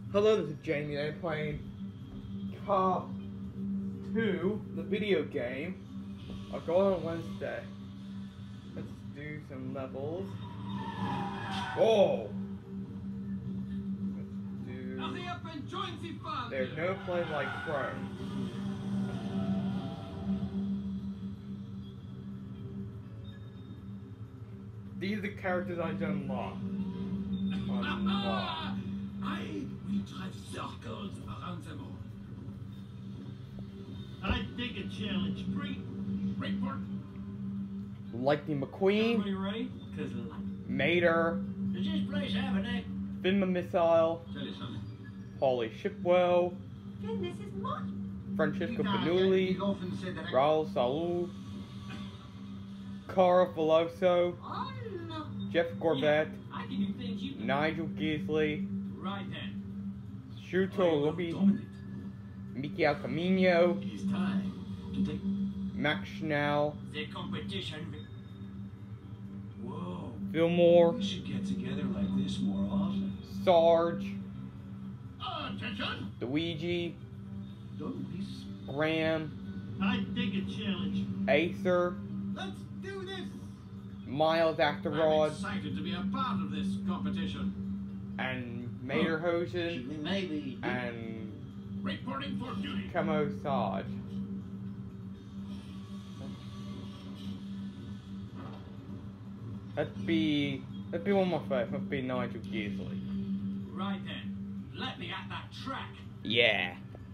Hello, this is Jamie. I'm playing Car 2, the video game. I'll go on Wednesday. Let's do some levels. Whoa! Let's do... There's no plane like Chrome. These are the characters I unlocked. I will drive circles around them all. I take a challenge. Breakport. Lightning McQueen. Everybody ready? Cause Mater. does this place have a neck? Finma Missile. Tell you something. Polly Shipwell. Then this is mine. Francesco Bernoulli. Raul Saul. Cara Veloso. Oh no. Jeff Corbett. I can do things you can. Nigel Gisley. Right then. Shuto Ruby. Miki Alcamino. It is time to take Max Schnell. the competition. Whoa. Fillmore. We should get together like this more often. Sarge. Attention. Luigi. Don't we? Graham. I take a challenge. Acer. Let's do this. Miles I'm Axelrod. excited to be a part of this competition. And Materhosen. Maybe. And Reporting for duty. Camo Sarge. That'd be one of my favorites. That'd be Nigel Gisley. Right then. Let me at that track. Yeah.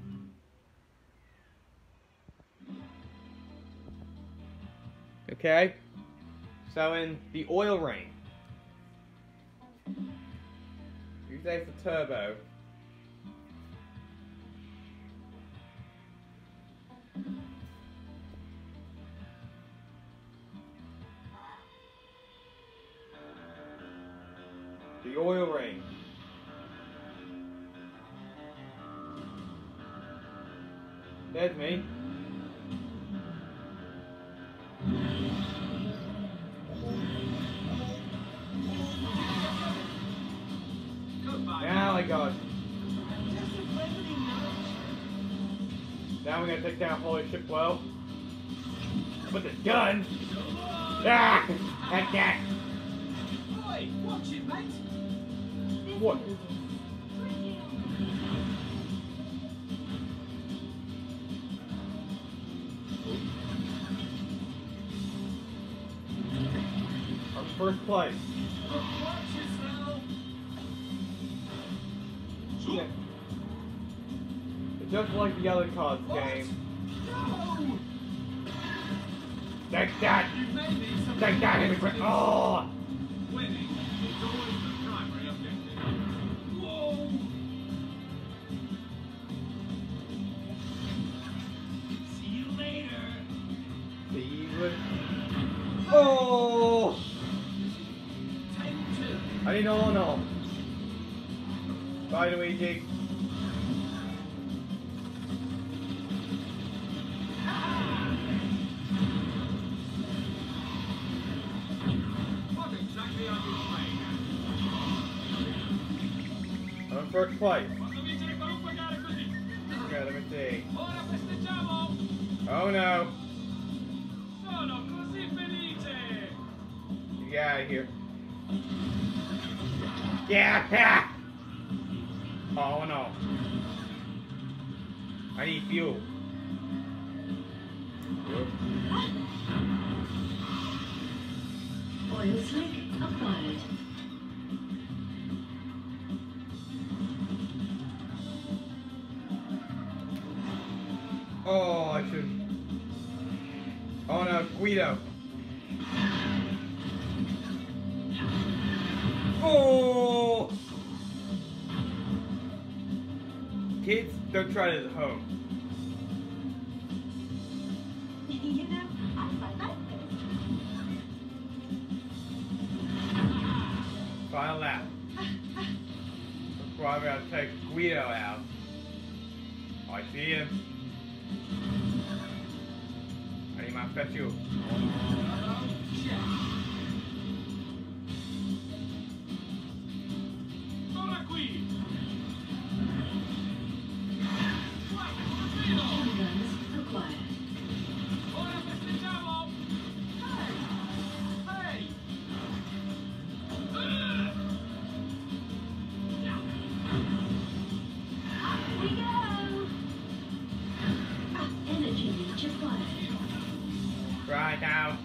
Okay. So in the oil ring. Use A for turbo. The oil ring. There's me. Goodbye. Now I got it. Now we're gonna take down Holy Shipwell. With this gun. Ah! Like that. Boy, watch it, mate. What? Our first place. Watch yourself. Yeah. It's just like the other cards game. No. Take that! You may need some. Take that, immigrant! Oh! Winning is always the primary objective. Whoa. See you later. See you later. Oh! 10-2. I didn't know. Bye, Luigi. What exactly are you playing at? I'm in first place. Posso vincere qualunque gara così. Okay, let me see. Ora festeggiamo. Oh no. Sono così felice. You get out of here. Yeah! Oh no. I need fuel. Oil slick acquired. Oh, I should. Oh no, Guido. Oh! Kids, don't try this at home. You know, I quite like this. Final lap. That's why I'm gonna take Guido out. I see him. I need my special. Ora qui. We go! Energy reach acquired. Right now.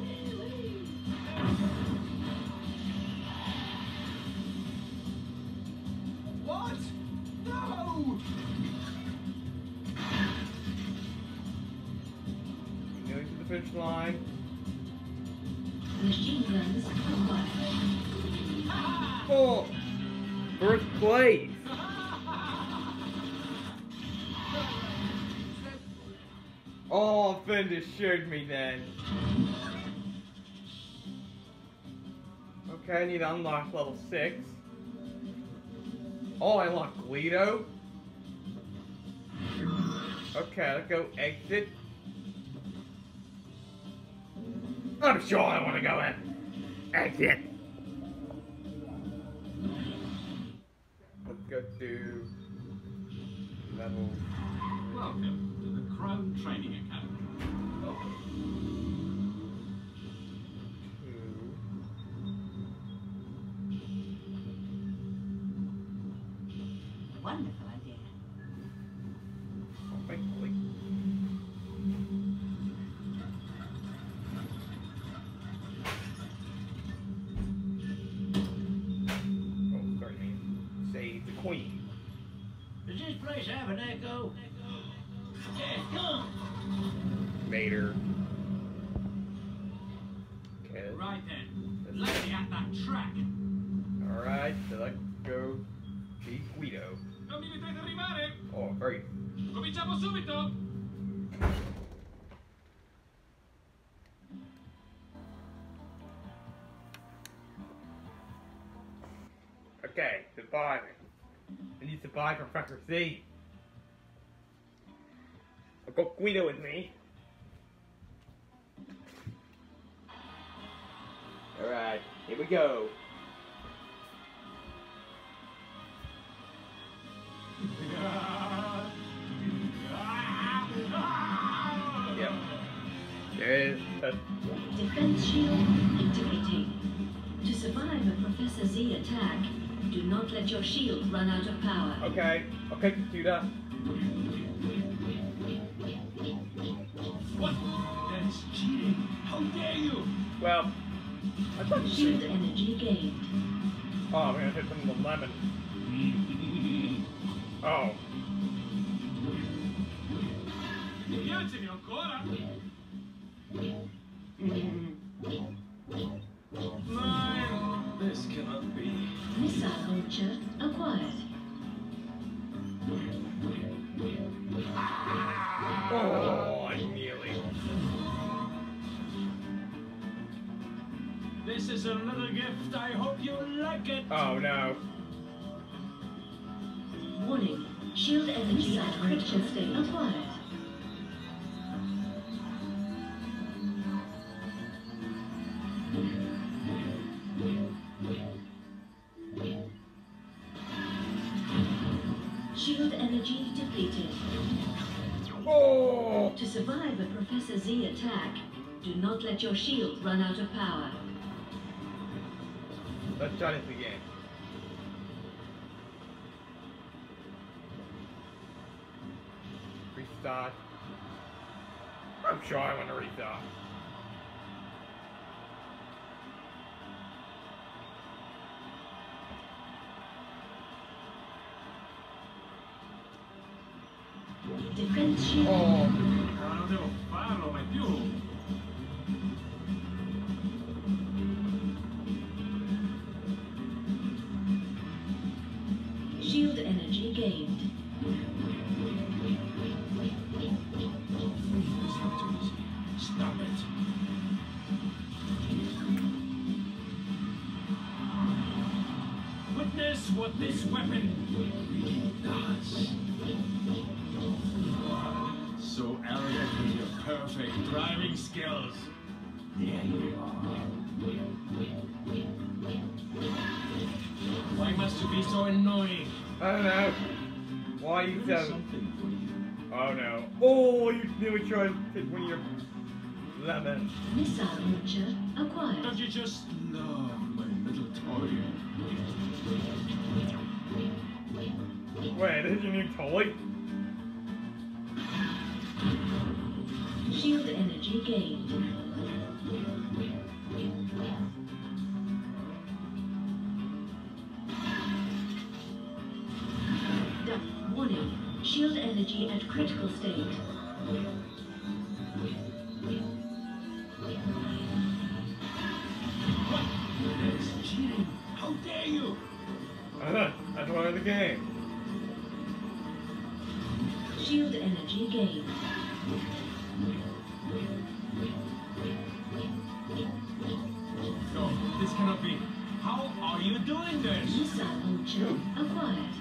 What? No! Going to the finish line. Machine guns acquired. Oh! First place! Oh, Finn just showed me then. Okay, I need to unlock level 6. Oh, I unlocked Guido. Okay, let's go exit. I'm sure I want to go in. Exit. Let's go to level Welcome to the Crown Training Academy. 2. Wonderful idea. Oh, thankfully. Oh, sorry, man. Save the queen. Does this place have an echo? Yeah, come! Vader. Okay. Right then, let's get that track. Alright, so let's go see Guido. Non mi vedete arrivare? Oh, very. Cominciamo subito! Okay, surviving. I need to survive Professor Z. I've got Guido with me. Alright, here we go. Yep. There is a... Defense shield activating. To survive a Professor Z attack, do not let your shield run out of power. Okay, computer. What? That is cheating. How dare you? Well, I thought you Shield said... energy gained. Oh, I'm gonna hit them with a lemon. Oh. Piacemi ancora? Nine. This cannot be. Missile launcher acquired. Oh, I nearly. This is a little gift. I hope you like it. Oh no. Warning. Shield energy at critical state acquired. Shield energy depleted. Oh! To survive a Professor Z attack, do not let your shield run out of power. Let's try this again. Restart. I'm sure I want to restart. Defense shield. Oh, No, non devo farlo mai più. Shield energy gained. Stop it. Witness what this weapon Does. so arrogant with your perfect driving skills. There you are. Why must you be so annoying? I don't know. Why you There is so... something for you. Oh no. Oh, you nearly tried to hit one of your lemons. Missile launcher acquired. Don't you just love my little toy? Wait, this is your new toy? Shield energy gained. Warning. Shield energy at critical state. That is cheating. How dare you? That's one of the game. Shield energy gained. No, this cannot be. How are you doing this? Missile launcher acquired.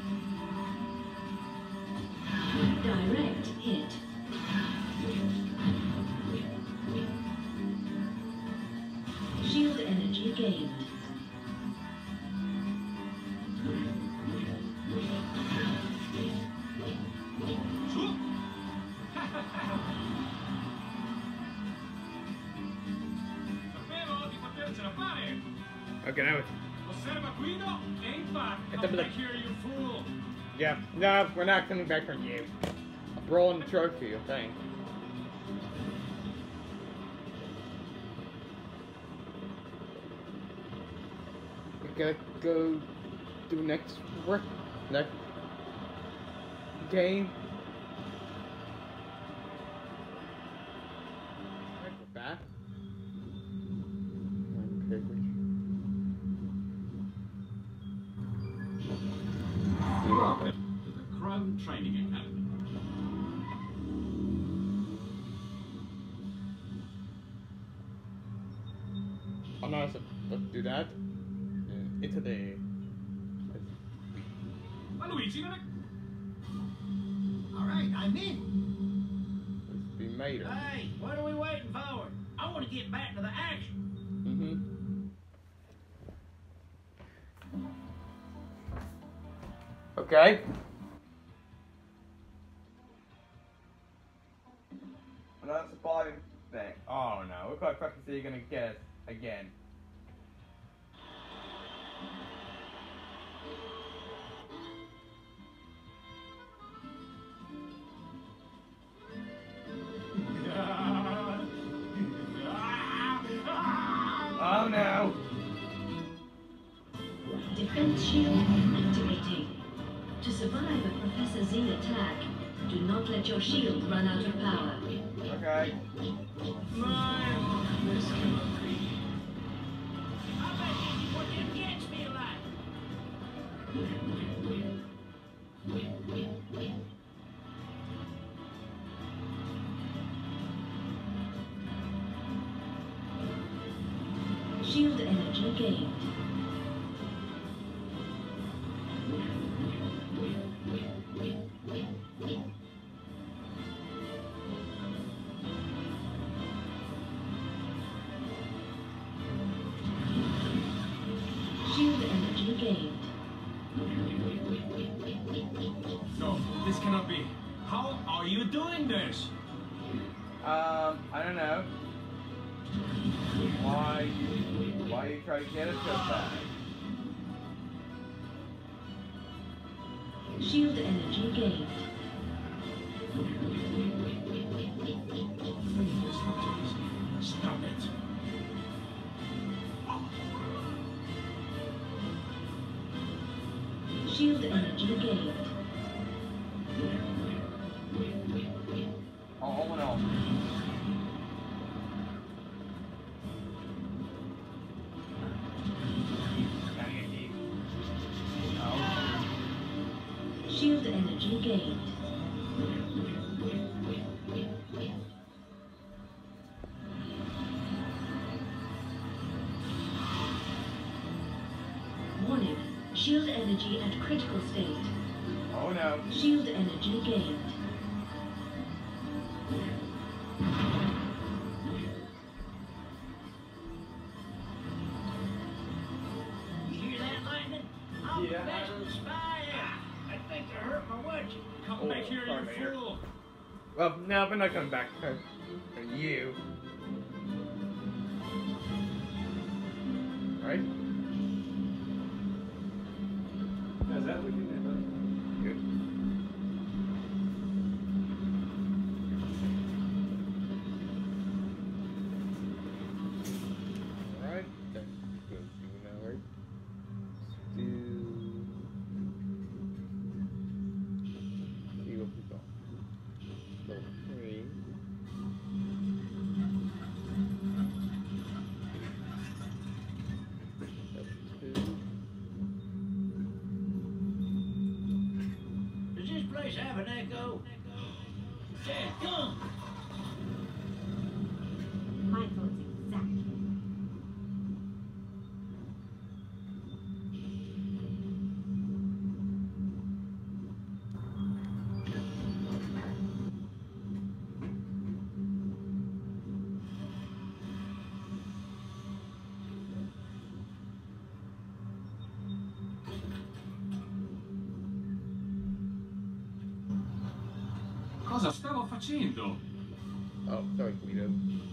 Direct hit. Shield energy gained. Sapevo di potercela fare. Okay, now it's... Osserva Guido e infatti. It's a Come bit- back here, you fool. Yeah, no, we're not coming back from you. A bronze trophy, I think. We gotta go do next work, next game. Alright, we're back. Okay, Welcome to the Crown Training Academy. oh no, let's do that. Into the... Ma Luigi non è... All right, I'm in. Let's be made. Hey, what are we waiting for? I want to get back to the action. Okay. Another surviving thing. Oh no, what kind of preference are you gonna get again? Oh no! Defense shield activating. To survive a Professor Z attack, do not let your shield run out of power. Okay. This cannot be. I bet you wouldn't catch me alive. Shield energy gained. Shield energy gained. No, this cannot be. How are you doing this? I don't know. Why you try to get it so bad? Shield energy gained. It's not easy. Stop it. Shield energy gained. Oh no. Gotta get deep. Oh. Shield energy gained. Warning. Shield energy at critical state. Oh no. Shield energy gained. You hear that, Lightning? I'm Yeah. the best spy ever. I think I hurt my watch. Come Oh, back here, sorry, you Mayor. fool. Well, no, we're not coming back for you. Right? Is that what you did? Good. place have an echo? Say, come! My thoughts exactly. Cosa stavo facendo? Oh, sorry, Guido.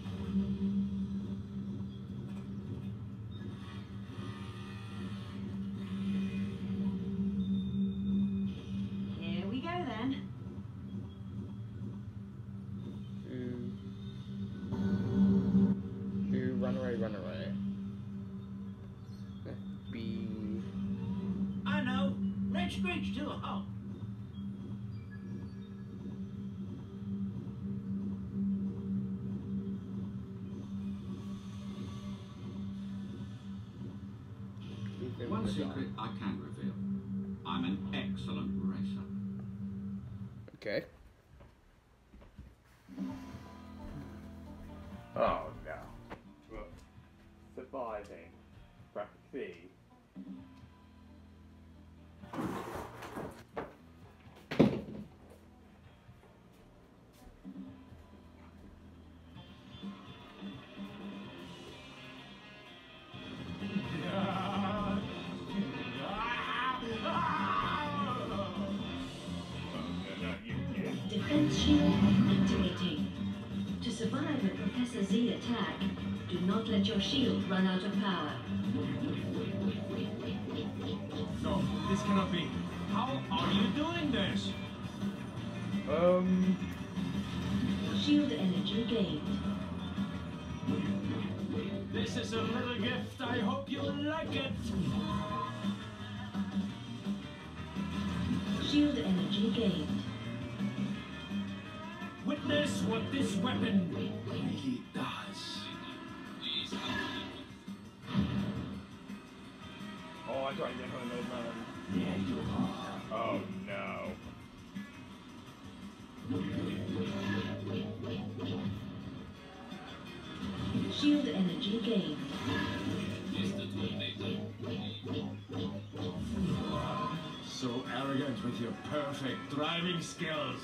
Here we go then. To run away, run away. B. I know. Let's screech to a halt. One secret I can reveal. I'm an excellent racer. Okay. Oh no. Well, surviving. Bracket C. Defense shield activating. To survive a Professor Z attack, do not let your shield run out of power. No, this cannot be. How are you doing this? Shield energy gained. This is a little gift. I hope you like it. Shield energy gained. Witness what this weapon Really does. Oh, I tried to get one of those melons. There you are. Oh no. Shield energy gained. so arrogant with your perfect driving skills.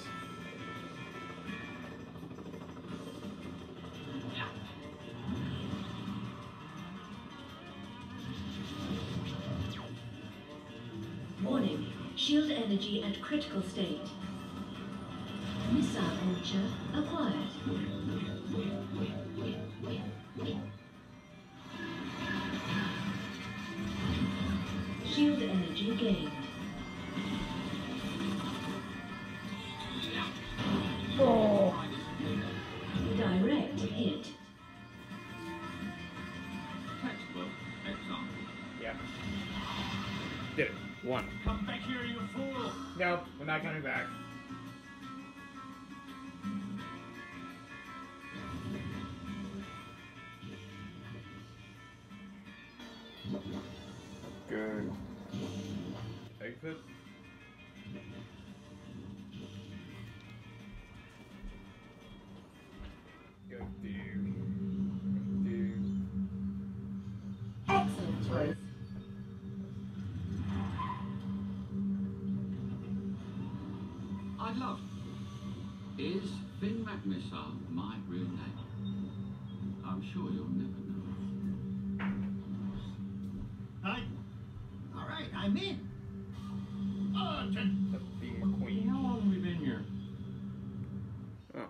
Warning. Shield energy at critical state. Missile launcher acquired. Shield energy gained. Oh. Direct hit. Textbook example. Yeah. Did it. One. Come back here, you fool! No, we're not coming back. Good. Exit. Go do. Excellent choice. I'd love. Is Finn McMissile my real name? I'm sure you'll never know. Hi. All right, I'm in. The Beam Queen. How long have we been here? Oh.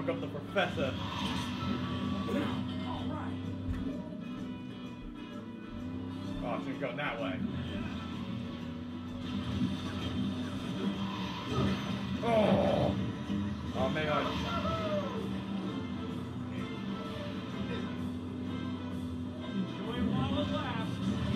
fuck up the professor. Oh, I should've gone that way. Oh! Oh, maybe I... Enjoy while it lasts.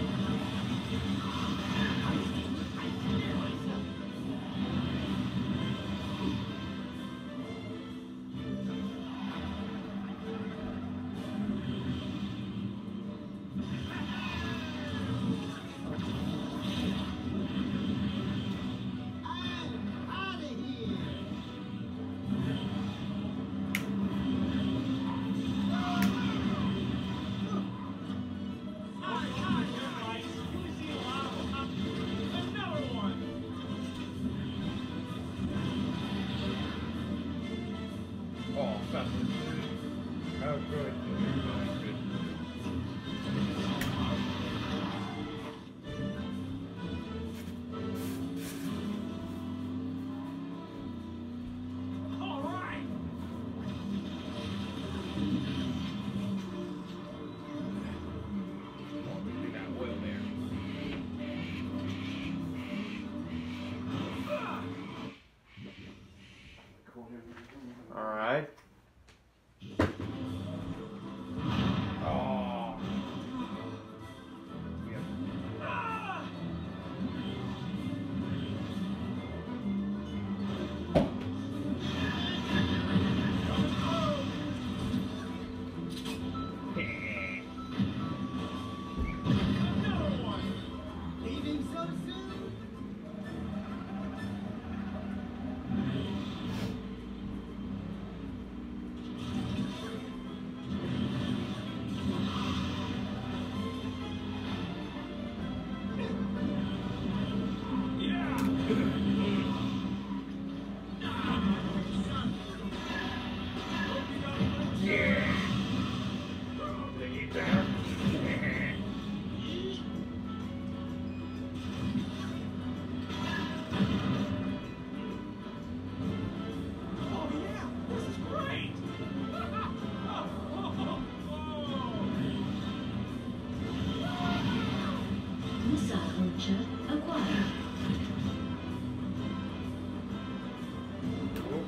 Oh, that's... Oh, good. Good. All right. Oh, we got oil there. Alright. Oh. Yeah. Another one. Leaving so soon? Yeah. Yeah. Did you down? Oh yeah, this is great. Missile launcher acquired. Oh.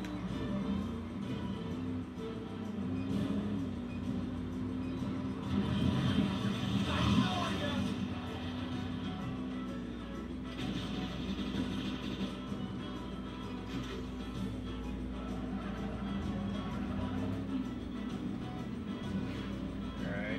Alright.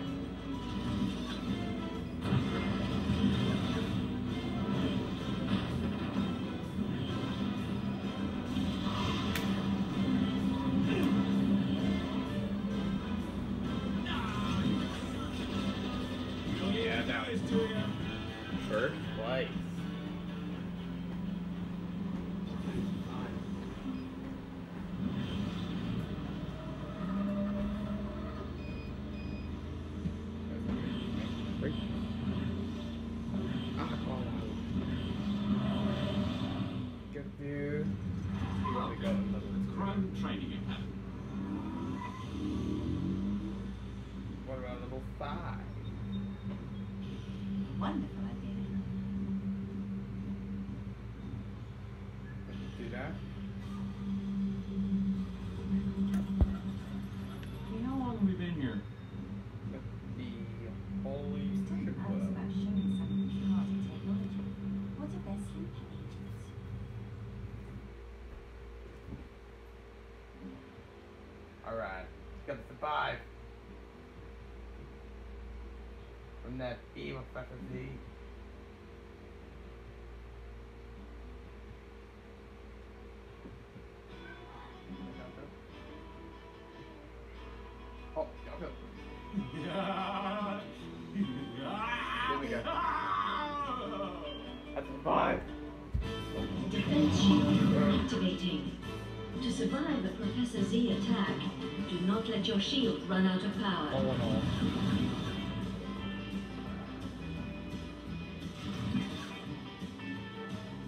Yeah, now it's to you. first place. Good dude. Chrome Training Academy. What about level 5? Wonderful idea. Do that? How long have we been here? The holy Still ship nervous about showing someone hard technology. What if they're sleeper agents? Alright, gotta survive from that evil fantasy. Oh, okay. There we go. I survived. Defense shield activating. To survive the Professor Z attack, do not let your shield run out of power. Oh no.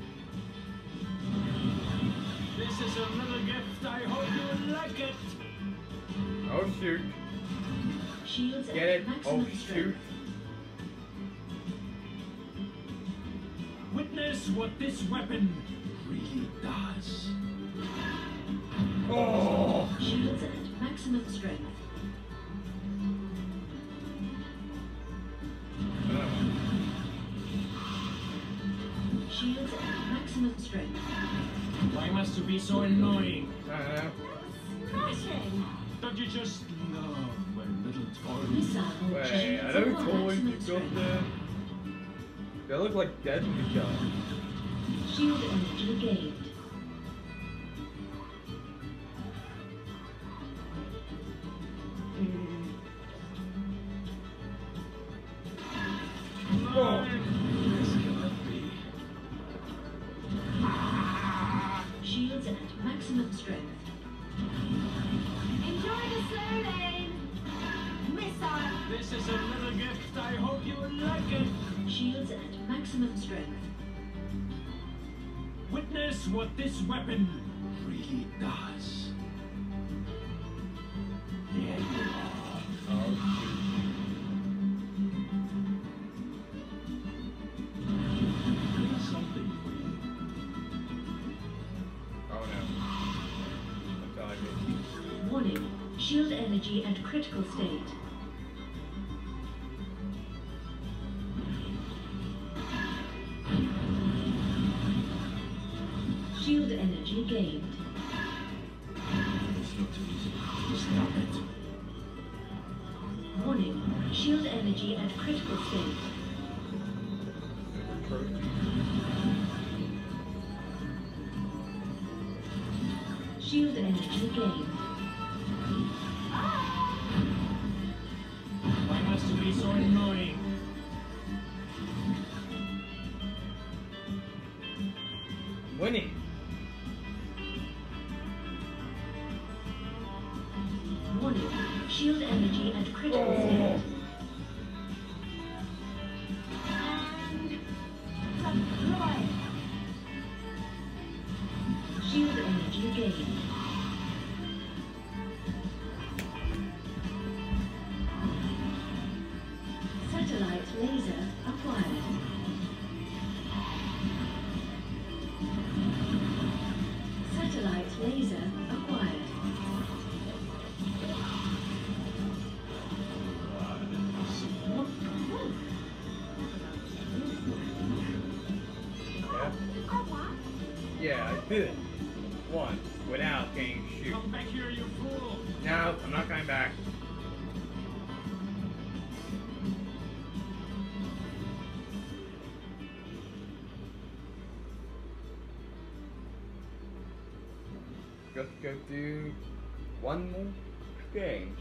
This is a little gift. I hope you like it. Oh shoot. Shields Get at it? maximum Oh shoot. strength. Witness what this weapon really does. Oh! Shields at maximum strength. Shields at maximum strength. Why must you be so annoying? I don't know. Smashing! Don't you just love when little toys? Missile Wait, shields I at don't toys maximum you got strength. there. They look like deadly guns. Shield energy gained. Shields at maximum strength. Enjoy the slow lane! Missile! This is a little gift. I hope you will like it. Shields at maximum strength. Witness what this weapon really does. There you are. Oh shoot. Here's something for you. Oh no. That's all I did. Warning. Shield energy at critical state. Shield energy gained. It's not easy. Stop it. Warning. Shield energy at critical state. Silver trophy. Shield energy gained. Why must you be so annoying? Winning. Warning. Shield energy at critical state. And deploy! Shield energy gained. Satellite laser acquired. Satellite laser acquired. Yeah. Yeah, I did it. Once, without getting shoot. Come back here, you fool! No, I'm not coming back. Just go do one more game.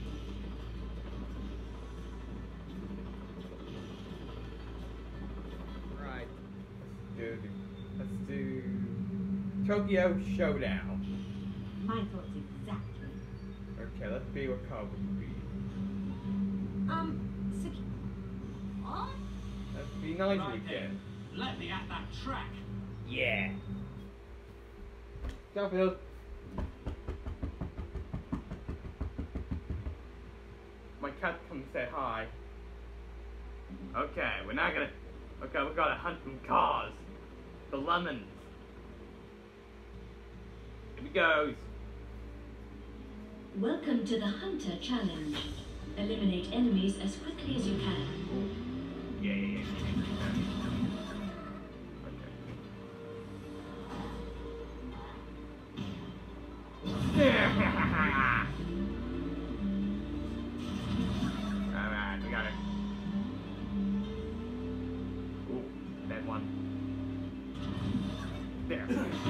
Right. Let's do Tokyo Showdown. My thoughts exactly. Okay, let's be what color would be. What? Let's be Nigel Right again. then. Let me at that track. Yeah. Garfield. My cat come say hi. Okay, we're not gonna. Okay, we gotta hunt some cars. The lemons. Here we goes. Welcome to the Hunter Challenge. Eliminate enemies as quickly as you can. Yeah. Okay. Alright, we got it. Ooh, that one. There.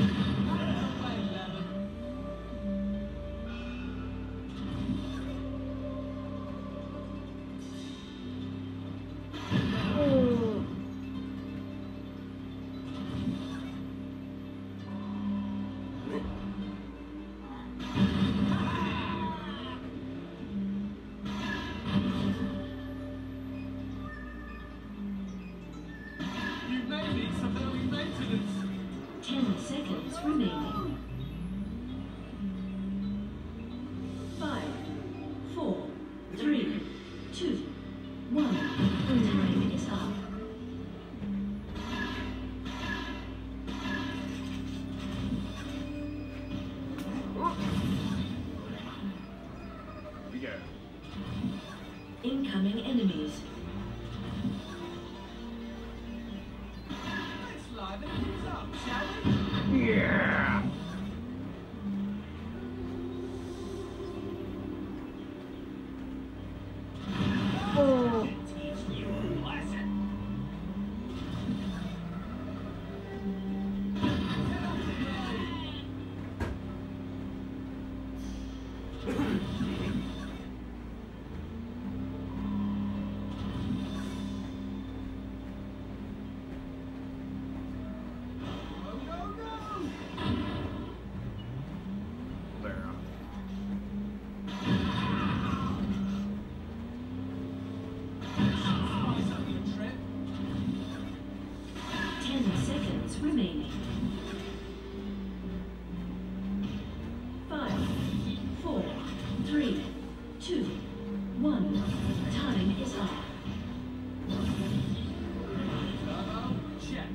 You may need some early maintenance. 10 seconds remaining. 5, 4, Incoming enemies. Let's liven things up, shall we? Yeah. Oh. Teach you a lesson. There. 10 seconds remaining. 5, 4, 3, 2, 1. Time is up. Check.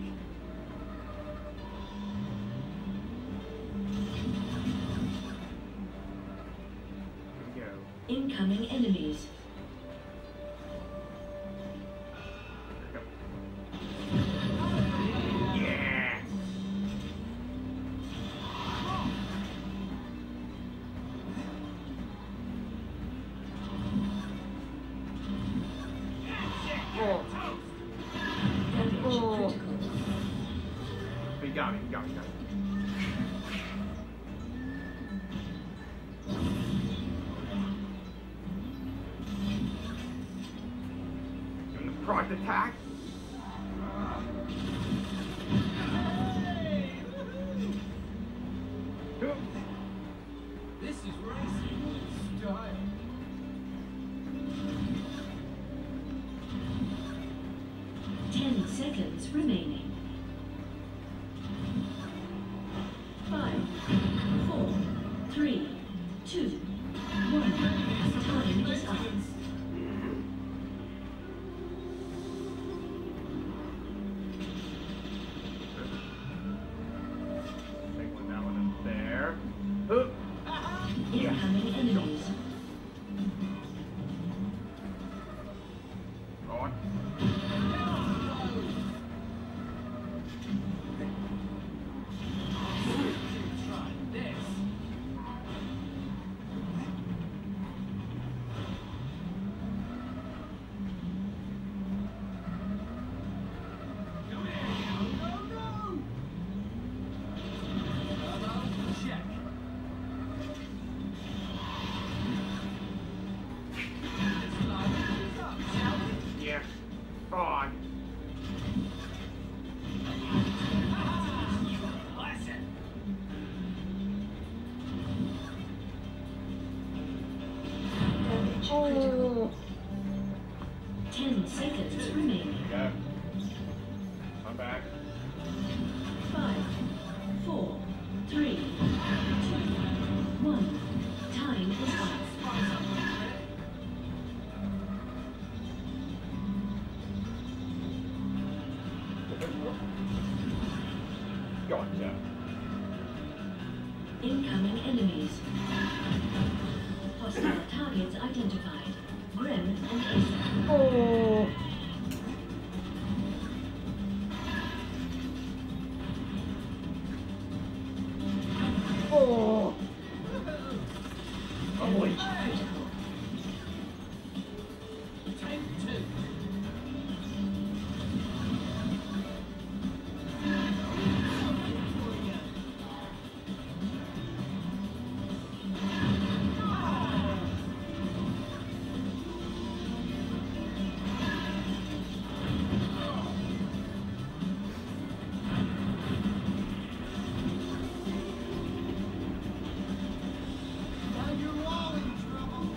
Here we go. Incoming enemies. Yeah. Oh. Damage Oh. critical. You got me. You got me. You got me. Doing the product attack. This is racing style. Ten seconds remaining. 5, 4, 3, 2, 1. Time is up. Take one that one in there. Incoming enemies. On. Try this. Come here. Go. Check. Let's liven things up, shall we? Yeah. On. Lesson. Damage critical. 10 seconds remaining. Go. I'm back. 5, 4, 3, 2, 1. Time is up. Gotcha. Incoming enemies. Hostile targets identified. Grim and Asa. Oh. Oh. Damage critical. Take 2. Now you're all in trouble.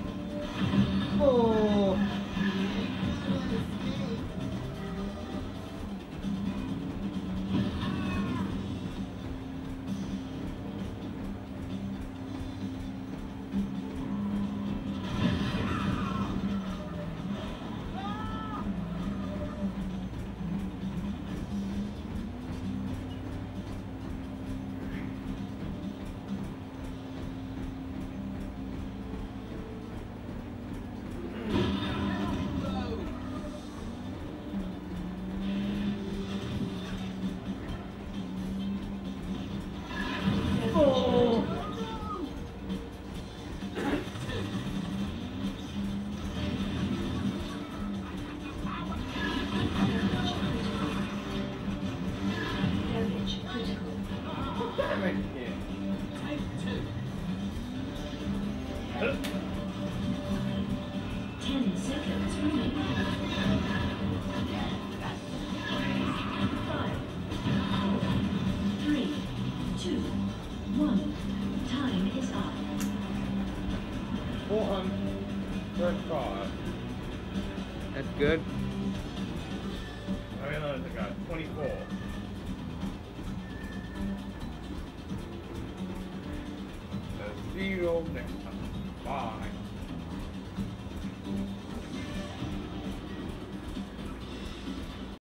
Right here. Take 2. 10 seconds remaining. 5, 4, 3, 2, 1. Time is up. 435. That's good. I realize I got 24. So see you all next time. Bye.